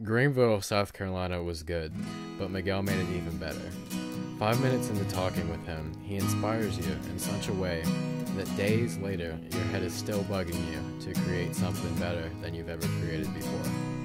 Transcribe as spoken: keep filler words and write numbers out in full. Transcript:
Greenville, South Carolina was good, but Miguel made it even better. Five minutes into talking with him, he inspires you in such a way that days later, your head is still bugging you to create something better than you've ever created before.